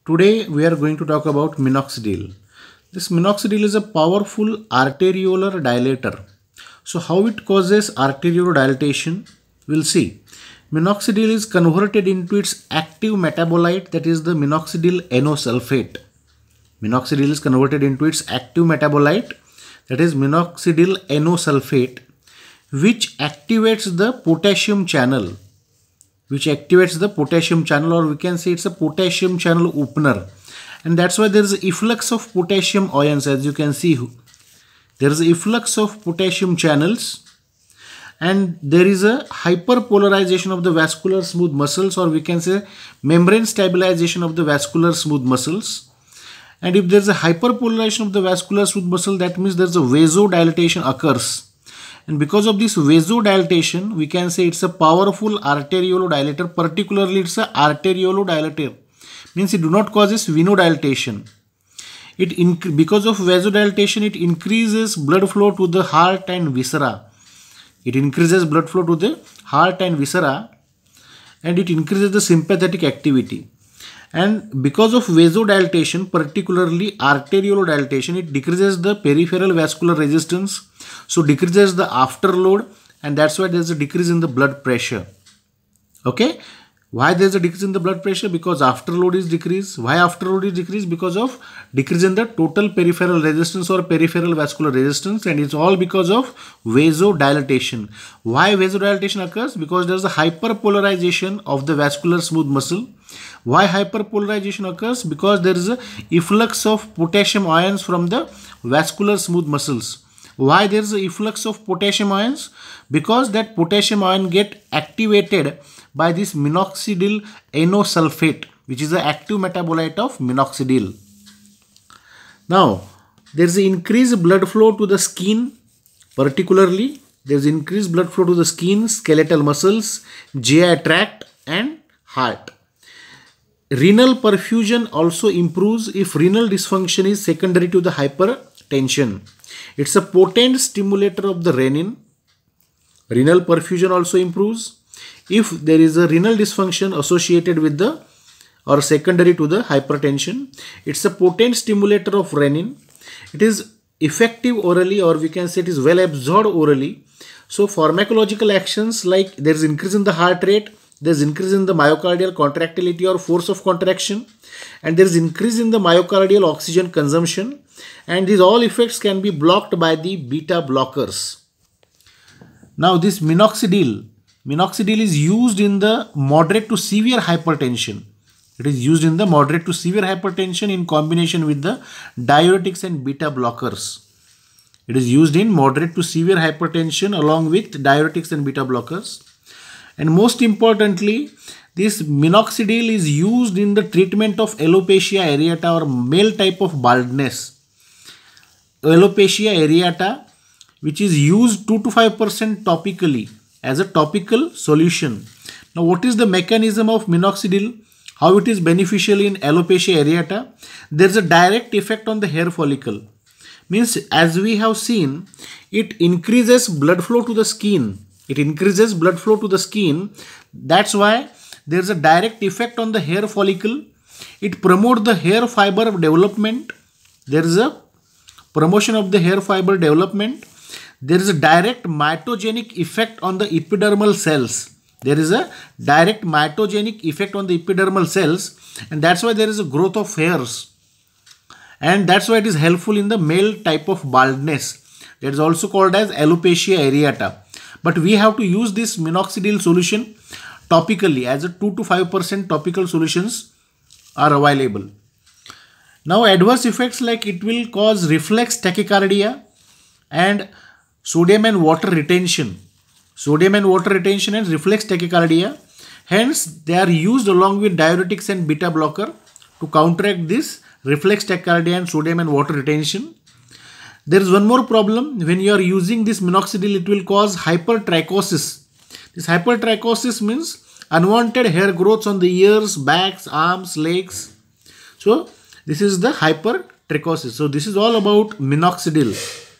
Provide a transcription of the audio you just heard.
Today we are going to talk about minoxidil. This minoxidil is a powerful arteriolar dilator. So how it causes arterial dilatation? We'll see. Minoxidil is converted into its active metabolite, that is the minoxidil N-sulfate. Minoxidil is converted into its active metabolite, that is minoxidil N-sulfate, which activates the potassium channel. Or we can say it's a potassium channel opener, and that's why there is an efflux of potassium ions. As you can see, there is an efflux of potassium channels, and there is a hyperpolarization of the vascular smooth muscles, or we can say membrane stabilization of the vascular smooth muscles. And if there is a hyperpolarization of the vascular smooth muscle, that means there is a vasodilatation occurs. And because of this vasodilatation, we can say it's a powerful arteriolodilator. Particularly, it's a arteriolodilator. Means it do not causes venodilatation. Because of vasodilatation, it increases blood flow to the heart and viscera. And it increases the sympathetic activity. And because of vasodilatation, particularly arteriolodilatation, it decreases the peripheral vascular resistance, so decreases the afterload, and that's why there is a decrease in the blood pressure. Okay, why there is a decrease in the blood pressure? Because afterload is decreased. Why afterload is decreased? Because of decrease in the total peripheral resistance or peripheral vascular resistance, and it's all because of vasodilatation. Why vasodilatation occurs? Because there is a hyperpolarization of the vascular smooth muscle. Why hyperpolarization occurs? Because there is a efflux of potassium ions from the vascular smooth muscles. Why there is a efflux of potassium ions? Because that potassium ion get activated by this minoxidil N-sulfate, which is the active metabolite of minoxidil. Now, there is increased blood flow to the skin. Particularly, there is increased blood flow to the skin, skeletal muscles, GI tract, and heart. Renal perfusion also improves if renal dysfunction is secondary to the hypertension. It's a potent stimulator of the renin. Renal perfusion also improves if there is a renal dysfunction associated with the or secondary to the hypertension. It's a potent stimulator of renin. It is effective orally, or we can say it is well absorbed orally. So pharmacological actions like there is increase in the heart rate, there is increase in the myocardial contractility or force of contraction, and there is increase in the myocardial oxygen consumption, and these all effects can be blocked by the beta blockers. Now this minoxidil is used in the moderate to severe hypertension. It is used in the moderate to severe hypertension in combination with the diuretics and beta blockers. It is used in moderate to severe hypertension along with diuretics and beta blockers. And most importantly, this minoxidil is used in the treatment of alopecia areata or male type of baldness. Alopecia areata, which is used 2 to 5% topically as a topical solution. Now, what is the mechanism of minoxidil? How it is beneficial in alopecia areata? There is a direct effect on the hair follicle. Means, as we have seen, it increases blood flow to the skin. That's why there is a direct effect on the hair follicle. It promotes the hair fiber development. There is a promotion of the hair fiber development. There is a direct mitogenic effect on the epidermal cells. And that's why there is a growth of hairs. And that's why it is helpful in the male type of baldness. That is also called as alopecia areata. But we have to use this minoxidil solution topically, as a 2 to 5% topical solutions are available. Now, adverse effects like it will cause reflex tachycardia and sodium and water retention and reflex tachycardia. Hence, they are used along with diuretics and beta blocker to counteract this reflex tachycardia and sodium and water retention. There is one more problem. When you are using this minoxidil, it will cause hypertrichosis. This hypertrichosis means unwanted hair growths on the ears, backs, arms, legs. So this is the hypertrichosis. So this is all about minoxidil.